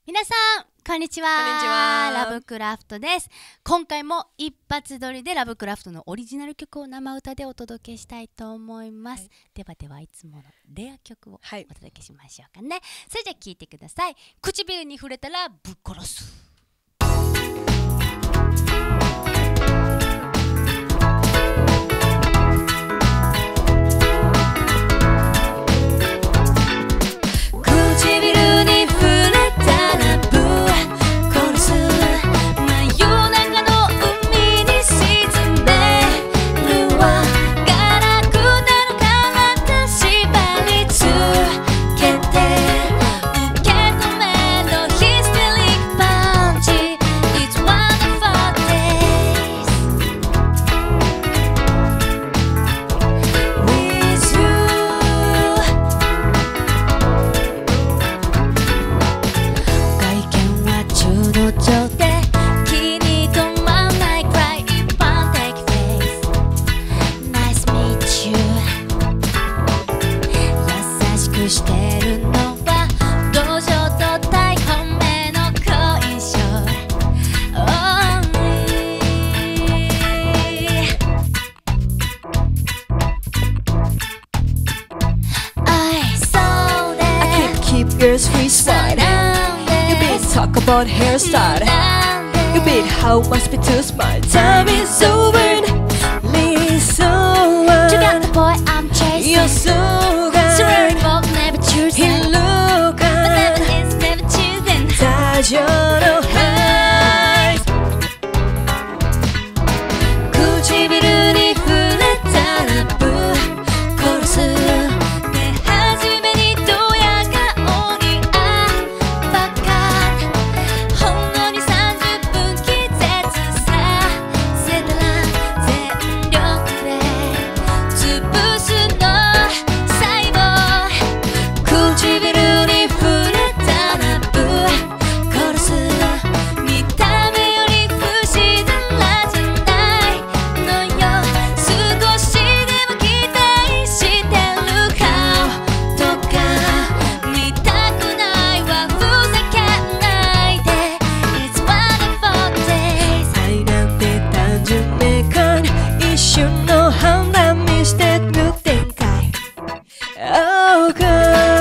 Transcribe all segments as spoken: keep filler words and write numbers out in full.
皆さんこんにちは。 こんにちは。 ラブクラフトです。今回も一発撮りでラブクラフトのオリジナル曲を生歌でお届けしたいと思います、はい、ではではいつものレア曲をお届けしましょうかね、はい、それじゃあ聴いてください。唇に触れたらぶっ殺す。してるのは道場と大本命の恋性 I saw that I keep keep your sweet smile. You been talk about hairstyle. You been how must be too smart. Time is over. Listen, you got the boy I'm chasing. You're so good. He look but never is never choosing. Touch your eyes. 唇に触れたらぶっ殺す。で初めにドヤ顔にあばかほんのにさんじゅっぷん気絶させたら全力で潰すの。唇に触れたらぶっ殺す。見た目より不自然なじゃないのよ。少しでも期待してる顔とか見たくないわ。ふざけないで It's wonderful days。 愛なんて単純明快一瞬の判断にしてる展開。 Oh God。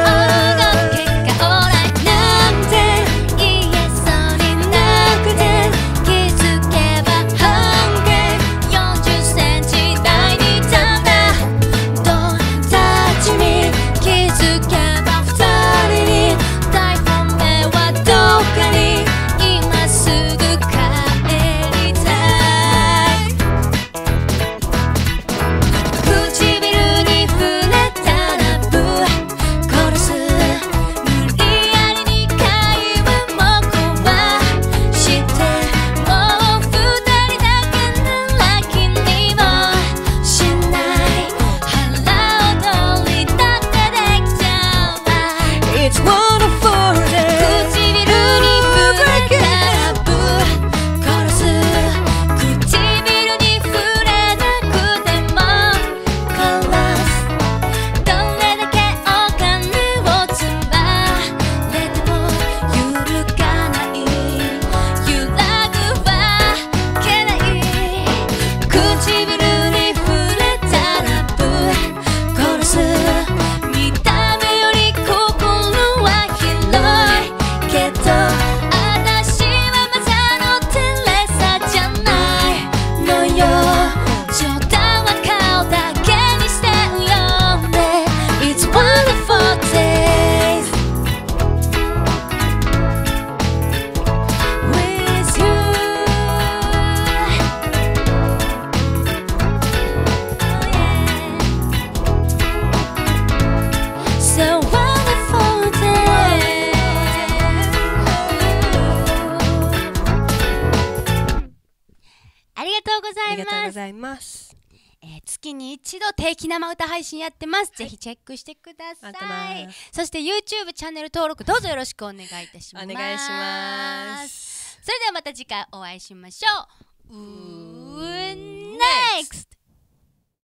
ありがとうございます。えー、月に一度定期生歌配信やってます。はい、ぜひチェックしてください。そして YouTube チャンネル登録どうぞよろしくお願いいたします。お願いします。それではまた次回お会いしましょう。うー ネクスト